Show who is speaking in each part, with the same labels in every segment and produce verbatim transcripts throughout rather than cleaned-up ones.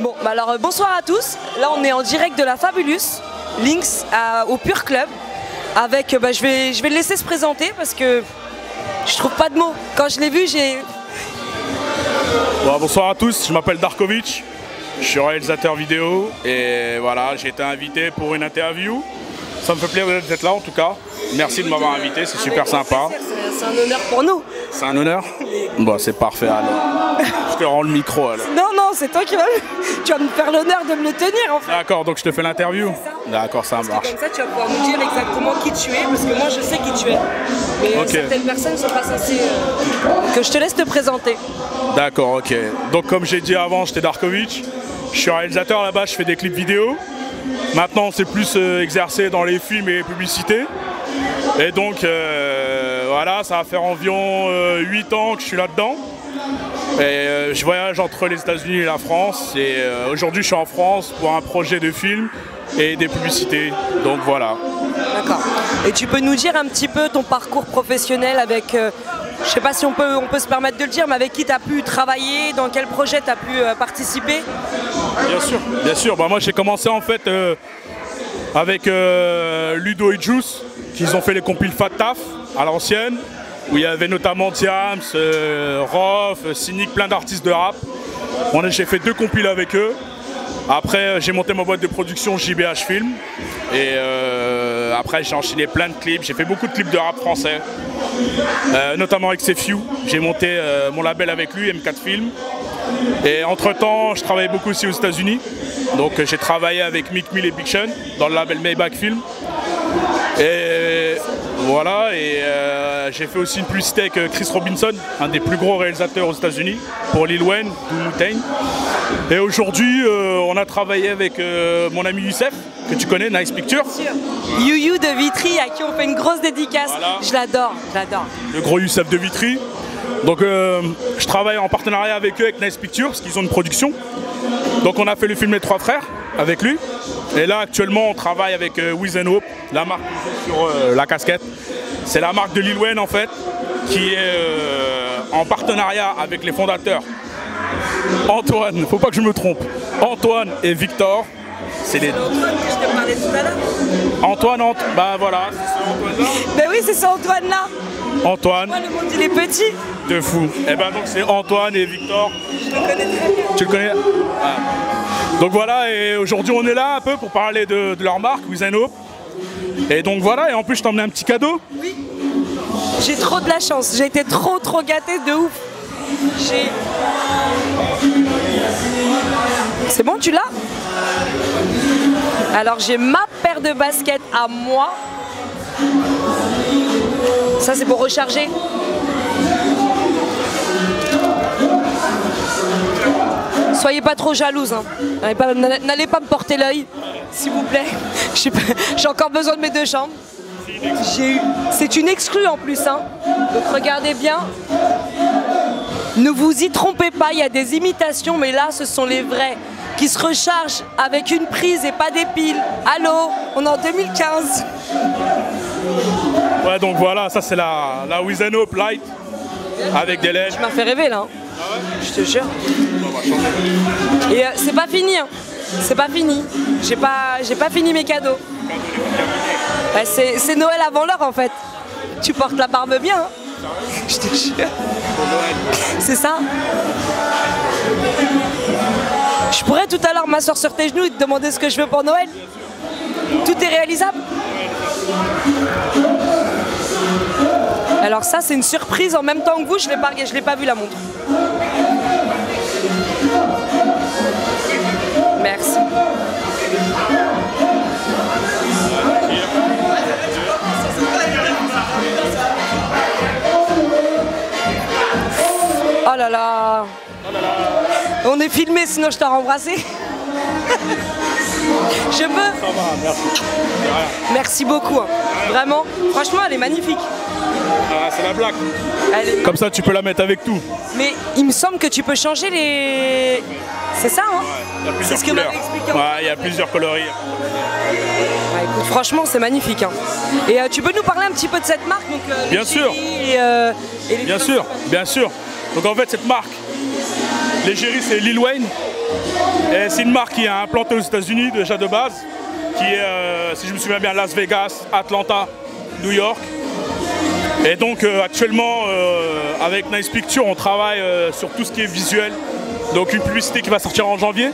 Speaker 1: Bon, bah alors euh, bonsoir à tous. Là, on est en direct de la Fabulous Lynx à, au Pure Club. Avec, euh, bah, je vais, je vais le laisser se présenter parce que je trouve pas de mots. Quand je l'ai vu, j'ai.
Speaker 2: Bon, bonsoir à tous. Je m'appelle Darkovic. Je suis réalisateur vidéo et voilà, j'ai été invité pour une interview. Ça me fait plaisir d'être là en tout cas. Merci de m'avoir invité, c'est super sympa.
Speaker 1: C'est un honneur pour nous.
Speaker 2: C'est un honneur? Bon, c'est parfait alors. Je te rends le micro alors.
Speaker 1: Non, non, c'est toi qui vas, tu vas me faire l'honneur de me le tenir en fait.
Speaker 2: D'accord, donc je te fais l'interview. D'accord, ça
Speaker 1: parce
Speaker 2: marche.
Speaker 1: que comme ça, tu vas pouvoir nous dire exactement qui tu es, parce que moi je sais qui tu es. Mais
Speaker 2: okay.
Speaker 1: certaines personnes ne sont pas censées. Euh, que je te laisse te présenter.
Speaker 2: D'accord, ok. Donc comme j'ai dit avant, j'étais Darkovic. Je suis réalisateur là-bas, je fais des clips vidéo. Maintenant, c'est plus euh, exercé dans les films et les publicités. Et donc, euh, voilà, ça va faire environ euh, huit ans que je suis là-dedans. Et euh, je voyage entre les États-Unis et la France. Et euh, aujourd'hui, je suis en France pour un projet de film et des publicités. Donc voilà.
Speaker 1: D'accord. Et tu peux nous dire un petit peu ton parcours professionnel avec... Euh, je sais pas si on peut, on peut se permettre de le dire, mais avec qui tu as pu travailler, dans quel projet tu as pu euh, participer?
Speaker 2: Bien sûr, bien sûr. Bah, moi, j'ai commencé en fait euh, avec euh, Ludo et Juice, qui ont fait les compiles Fat Taf à l'ancienne, où il y avait notamment Diams, euh, Rof, Cynic, plein d'artistes de rap. J'ai fait deux compiles avec eux. Après, j'ai monté ma boîte de production J B H Film. Et euh, après, j'ai enchaîné plein de clips. J'ai fait beaucoup de clips de rap français, euh, notamment avec Sefiu. J'ai monté euh, mon label avec lui, M quatre Film. Et entre-temps, je travaillais beaucoup aussi aux États-Unis. Donc, j'ai travaillé avec Mick Mill et Big Sean dans le label Maybach Film. Et voilà, et euh, j'ai fait aussi une publicité avec Chris Robinson, un des plus gros réalisateurs aux États-Unis, pour Lil Wayne, Wu-Tang. Et aujourd'hui, euh, on a travaillé avec euh, mon ami Youssef, que tu connais, Nice Picture.
Speaker 1: You You de Vitry, à qui on fait une grosse dédicace. Voilà. Je l'adore, je l'adore.
Speaker 2: Le gros Youssef de Vitry. Donc, euh, je travaille en partenariat avec eux, avec Nice Picture, parce qu'ils ont une production. Donc, on a fait le film Les Trois Frères avec lui. Et là, actuellement, on travaille avec euh, Wiz and Hope, la marque sur euh, la casquette. C'est la marque de Lil Wayne, en fait, qui est euh, en partenariat avec les fondateurs Antoine, faut pas que je me trompe, Antoine et Victor. C'est les...
Speaker 1: Antoine que je te parlais tout à l'heure.
Speaker 2: Antoine, Ant... bah voilà, c'est ce Antoine-là.
Speaker 1: Ben oui, c'est ce Antoine-là.
Speaker 2: Antoine.
Speaker 1: Moi, le monde, il est petit.
Speaker 2: De fou. Et ben donc, c'est Antoine et Victor.
Speaker 1: Je le connais très bien.
Speaker 2: Tu le connais? Ah. Donc voilà, et aujourd'hui on est là un peu pour parler de, de leur marque, Wiz and Hope. Et donc voilà, et en plus je t'ai emmené un petit cadeau.
Speaker 1: Oui. J'ai trop de la chance, j'ai été trop trop gâtée de ouf. J'ai... C'est bon, tu l'as? Alors j'ai ma paire de baskets à moi. Ça c'est pour recharger. Soyez pas trop jalouse, hein. N'allez pas, n'allez pas me porter l'œil, s'il vous plaît. J'ai encore besoin de mes deux chambres. Eu... C'est une exclue en plus, hein. Donc regardez bien. Ne vous y trompez pas, il y a des imitations, mais là ce sont les vrais, qui se rechargent avec une prise et pas des piles. Allô, on est en deux mille quinze.
Speaker 2: Ouais, donc voilà, ça c'est la, la Wiz and Hope Light avec des L E D.
Speaker 1: Tu m'as fait rêver là. Hein.
Speaker 2: Ah ouais?
Speaker 1: Je te jure. Et euh, c'est pas fini, hein. C'est pas fini. J'ai pas, j'ai pas fini mes cadeaux. Bah, c'est Noël avant l'heure en fait. Tu portes la barbe bien. Hein. Je te jure. C'est ça. Je pourrais tout à l'heure m'asseoir sur tes genoux et te demander ce que je veux pour Noël. Tout est réalisable. Alors ça c'est une surprise en même temps que vous, je l'ai pas, je l'ai pas vu la montre. Merci. Oh là là. On est filmé sinon je t'aurais embrassé. Je peux.
Speaker 2: Ça va, merci.
Speaker 1: Merci beaucoup. Hein. Vraiment, franchement, elle est magnifique.
Speaker 2: Ah, c'est la blague.
Speaker 1: Elle est...
Speaker 2: Comme ça, tu peux la mettre avec tout.
Speaker 1: Mais il me semble que tu peux changer les... C'est ça, hein?
Speaker 2: Ouais,
Speaker 1: c'est ce que m'avait expliqué.
Speaker 2: Ouais, il y a plusieurs coloris.
Speaker 1: Ouais, écoute, franchement, c'est magnifique. Hein. Et euh, tu peux nous parler un petit peu de cette marque donc, euh,
Speaker 2: Bien sûr.
Speaker 1: Et, euh, et les
Speaker 2: bien sûr, bien sûr. Donc en fait, cette marque, l'égérie, c'est Lil Wayne. Et c'est une marque qui est implantée aux États-Unis déjà de base, qui est, euh, si je me souviens bien, Las Vegas, Atlanta, New York. Et donc euh, actuellement, euh, avec Nice Pictures, on travaille euh, sur tout ce qui est visuel. Donc une publicité qui va sortir en janvier.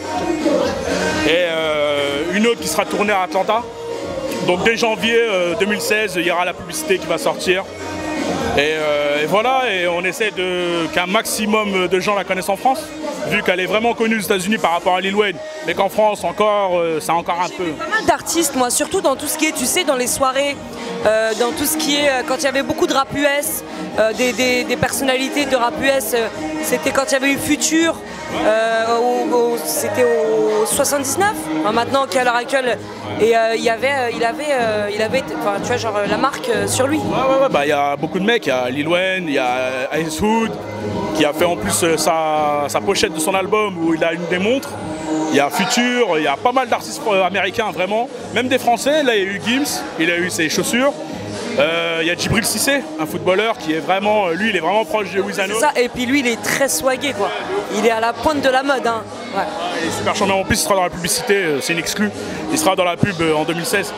Speaker 2: Et euh, une autre qui sera tournée à Atlanta. Donc dès janvier euh, deux mille seize, il y aura la publicité qui va sortir. Et, euh, et voilà, et on essaie qu'un maximum de gens la connaissent en France, vu qu'elle est vraiment connue aux États-Unis par rapport à Lil Wayne, mais qu'en France encore, euh, c'est encore un peu.
Speaker 1: Pas mal d'artistes, moi, surtout dans tout ce qui est, tu sais, dans les soirées, euh, dans tout ce qui est, euh, quand il y avait beaucoup de rap U S, euh, des, des, des personnalités de rap U S, euh, c'était quand il y avait eu Future, euh, c'était au soixante-dix-neuf, enfin, maintenant qu'à l'heure actuelle, et euh, il y avait, il avait, euh, il avait, enfin, tu vois, genre la marque euh, sur lui.
Speaker 2: Ouais, ouais, ouais, bah il y a beaucoup de mecs, il y a Lil Wayne, il y a Ice Hood, qui a fait en plus euh, sa, sa pochette de son album où il a une des montres. Il y a Future, il y a pas mal d'artistes américains vraiment, même des Français. Là il y a eu Gims, il a eu ses chaussures. Euh, il y a Djibril Cissé, un footballeur qui est vraiment, lui il est vraiment proche de Wizano.
Speaker 1: C'est ça, et puis lui il est très swagué quoi. Il est à la pointe de la mode. Hein. Ouais.
Speaker 2: Il est super charmant, en plus il sera dans la publicité, c'est une exclue. Il sera dans la pub en deux mille seize.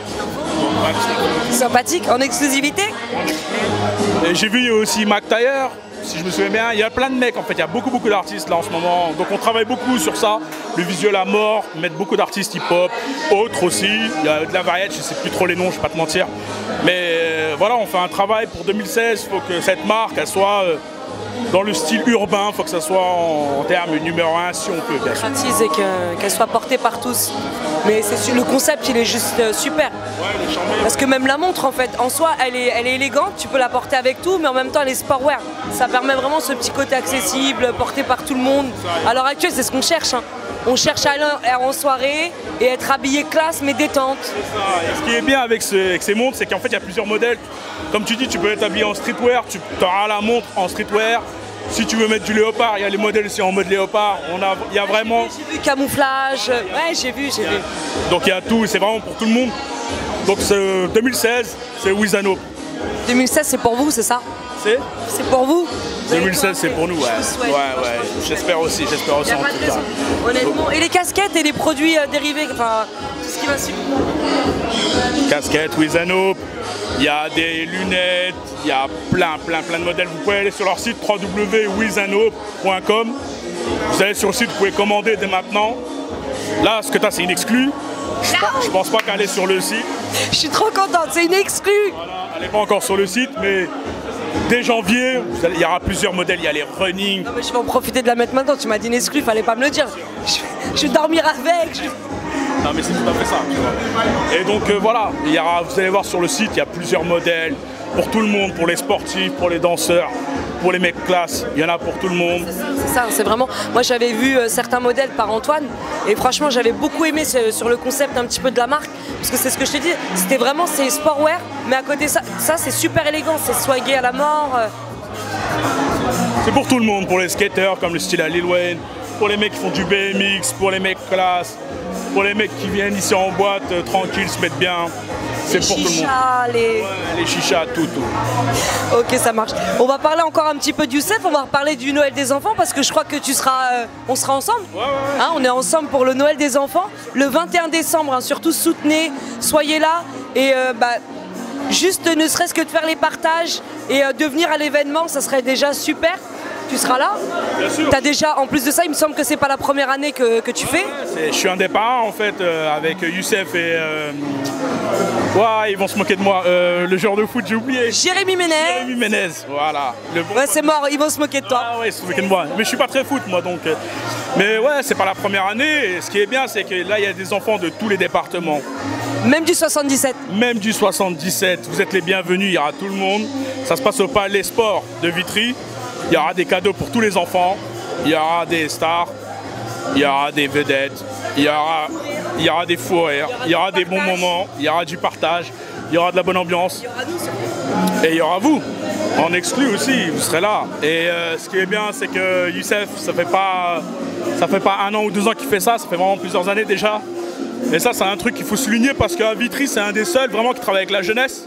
Speaker 1: Ouais, sympathique, en exclusivité.
Speaker 2: J'ai vu aussi Mac Taylor, si je me souviens bien, il y a plein de mecs en fait, il y a beaucoup beaucoup d'artistes là en ce moment, donc on travaille beaucoup sur ça, le visuel à mort, mettre beaucoup d'artistes hip-hop, autres aussi, il y a de la variété, je sais plus trop les noms, je vais pas te mentir, mais euh, voilà, on fait un travail pour deux mille seize, il faut que cette marque elle soit euh, dans le style urbain, il faut que ça soit en, en termes numéro un si on peut bien sûr.
Speaker 1: Et qu'elle qu soit portée par tous. Mais c'est le concept il est juste euh, super.
Speaker 2: Ouais, il est charmé.
Speaker 1: Parce que même la montre en fait, en soi elle est, elle est élégante, tu peux la porter avec tout, mais en même temps elle est sportwear. Ça permet vraiment ce petit côté accessible, porté par tout le monde. À l'heure actuelle c'est ce qu'on cherche. Hein. On cherche à aller en soirée et être habillé classe mais détente.
Speaker 2: Et ce qui est bien avec, ce, avec ces montres, c'est qu'en fait il y a plusieurs modèles. Comme tu dis, tu peux être habillé en streetwear, tu auras la montre en streetwear. Si tu veux mettre du léopard, il y a les modèles aussi en mode léopard. On a, il y a vraiment.
Speaker 1: J'ai vu camouflage. Ouais, j'ai vu, j'ai vu.
Speaker 2: Donc il y a tout, c'est vraiment pour tout le monde. Donc deux mille seize, c'est Wizano.
Speaker 1: deux mille seize, c'est pour vous, c'est ça?
Speaker 2: C'est
Speaker 1: C'est pour vous?
Speaker 2: deux mille seize, c'est pour nous, ouais. Ouais, ouais. J'espère aussi, j'espère aussi en tout cas.
Speaker 1: Honnêtement. Et les casquettes et les produits euh, dérivés, enfin, tout ce qui va suivre.
Speaker 2: Casquettes, Wizano. Il y a des lunettes, il y a plein, plein, plein de modèles. Vous pouvez aller sur leur site w w w point wizano point com. Vous allez sur le site, vous pouvez commander dès maintenant. Là, ce que tu as, c'est une exclue. Je pense, je pense pas qu'elle est sur le site.
Speaker 1: Je suis trop contente, c'est une exclue.
Speaker 2: Voilà, elle n'est pas encore sur le site, mais dès janvier, il y aura plusieurs modèles. Il y a les running.
Speaker 1: Non, mais je vais en profiter de la mettre maintenant. Tu m'as dit une exclue, fallait pas me le dire. Je, je vais dormir avec. Je...
Speaker 2: Non mais c'est tout à fait ça, tu vois. Et donc euh, voilà, il y aura, vous allez voir sur le site, il y a plusieurs modèles pour tout le monde, pour les sportifs, pour les danseurs, pour les mecs classe, il y en a pour tout le monde.
Speaker 1: C'est ça, c'est vraiment... Moi j'avais vu euh, certains modèles par Antoine et franchement j'avais beaucoup aimé ce, sur le concept un petit peu de la marque parce que c'est ce que je te dis, c'était vraiment c'est sportwear mais à côté de ça, ça c'est super élégant, c'est swagué à la mort. Euh...
Speaker 2: C'est pour tout le monde, pour les skaters comme le style à Lil Wayne, pour les mecs qui font du B M X, pour les mecs classe, pour les mecs qui viennent ici en boîte, euh, tranquille, se mettent bien. C'est pour tout le monde.
Speaker 1: Les...
Speaker 2: Ouais, les chichas, tout, tout.
Speaker 1: Ok, ça marche. On va parler encore un petit peu de Youssef, on va reparler du Noël des enfants parce que je crois que tu seras, euh, on sera ensemble.
Speaker 2: Ouais, ouais, ouais.
Speaker 1: Hein, on est ensemble pour le Noël des enfants le vingt et un décembre. Hein, surtout soutenez, soyez là et euh, bah, juste ne serait-ce que de faire les partages et euh, de venir à l'événement, ça serait déjà super. Tu seras là.
Speaker 2: Bien sûr.
Speaker 1: T'as déjà, en plus de ça, il me semble que c'est pas la première année que, que tu fais.
Speaker 2: Je suis un des parrains en fait euh, avec Youssef et euh... ouais, ils vont se moquer de moi. Euh, le joueur de foot, j'ai oublié.
Speaker 1: Jérémy Ménez.
Speaker 2: Jérémy Ménez, voilà. Le bon
Speaker 1: ouais, c'est mort, ils vont se moquer de toi.
Speaker 2: Ah ouais, ils se moquent de moi. Mais je suis pas très foot moi donc. Euh... Mais ouais, c'est pas la première année. Et ce qui est bien, c'est que là, il y a des enfants de tous les départements.
Speaker 1: Même du soixante-dix-sept.
Speaker 2: Même du soixante-dix-sept. Vous êtes les bienvenus, il y aura tout le monde. Ça se passe au Palais Sport de Vitry. Il y aura des cadeaux pour tous les enfants, il y aura des stars, il y aura des vedettes, il y aura, il y aura des fous rires, il y aura des bons moments, il y aura du partage, il y aura de la bonne ambiance. Et il y aura vous, en exclu aussi, vous serez là. Et euh, ce qui est bien, c'est que Youssef, ça fait pas, ça fait pas un an ou deux ans qu'il fait ça, ça fait vraiment plusieurs années déjà. Et ça, c'est un truc qu'il faut souligner parce qu'à Vitry, c'est un des seuls vraiment qui travaille avec la jeunesse.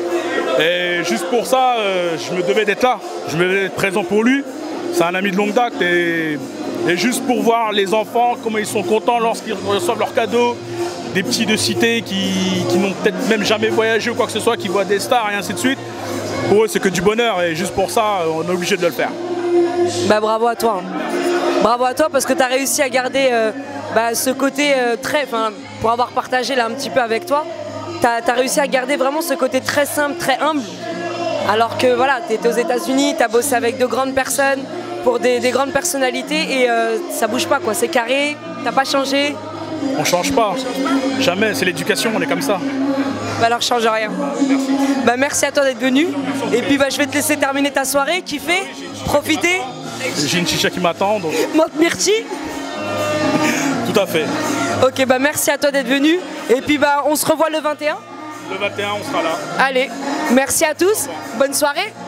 Speaker 2: Et juste pour ça, euh, je me devais d'être là, je me devais d'être présent pour lui. C'est un ami de longue date et Et juste pour voir les enfants, comment ils sont contents lorsqu'ils reçoivent leurs cadeaux, des petits de cité qui, qui n'ont peut-être même jamais voyagé ou quoi que ce soit, qui voient des stars et ainsi de suite. Pour eux, c'est que du bonheur et juste pour ça, on est obligé de le faire.
Speaker 1: Bah, bravo à toi. Bravo à toi parce que tu as réussi à garder euh, bah, ce côté euh, très... Pour avoir partagé là un petit peu avec toi, tu as, as réussi à garder vraiment ce côté très simple, très humble. Alors que voilà, tu étais aux États-Unis, tu as bossé avec de grandes personnes, pour des, des grandes personnalités et euh, ça bouge pas quoi, c'est carré, t'as pas changé.
Speaker 2: On change pas, jamais, c'est l'éducation, on est comme ça.
Speaker 1: Bah alors change rien.
Speaker 2: Merci.
Speaker 1: Bah merci à toi d'être venu. Et puis bah je vais te laisser terminer ta soirée, kiffer, profiter.
Speaker 2: J'ai une chicha qui m'attend donc.
Speaker 1: Monte Myrti.
Speaker 2: Tout à fait.
Speaker 1: Ok bah merci à toi d'être venu. Et puis bah on se revoit le vingt et un.
Speaker 2: Le vingt et un on sera là.
Speaker 1: Allez, merci à tous, bonne soirée.